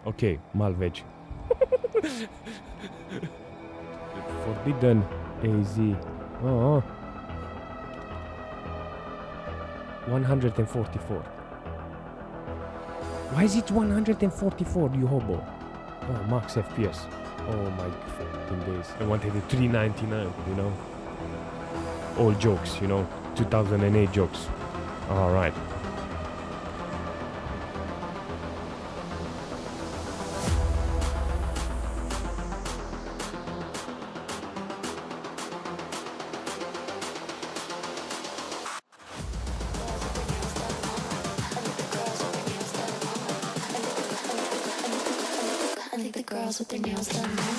Okay, Malveg. Forbidden AZ. Oh. 144. Why is it 144, you hobo? Oh, max FPS. Oh my fucking days. I wanted a 399, you know? All jokes, you know? 2008 jokes. Alright. The girls with their nails done now.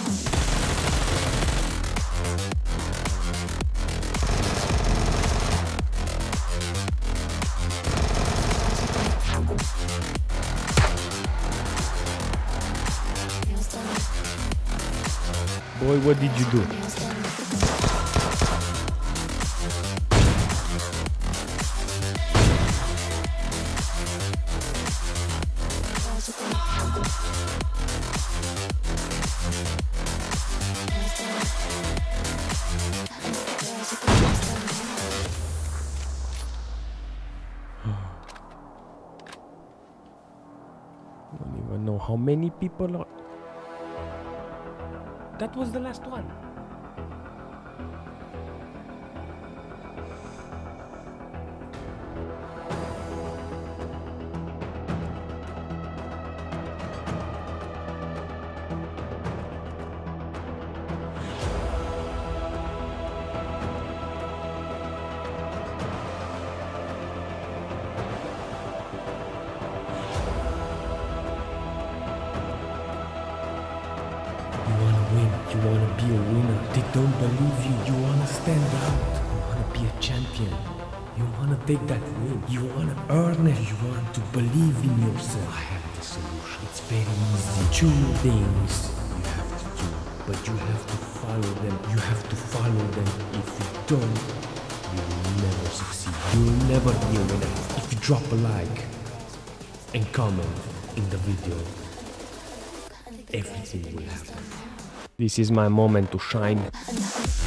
Boy, what did you do? I don't even know how many people are. That was the last one. You wanna be a winner. They don't believe you. You wanna stand out. You wanna be a champion. You wanna take that win. You wanna earn it. You want to believe in yourself. I have the solution. It's very easy. Two things you have to do, but you have to follow them. You have to follow them. If you don't, you will never succeed. You will never be a winner. If you drop a like and comment in the video, everything will happen. This is my moment to shine.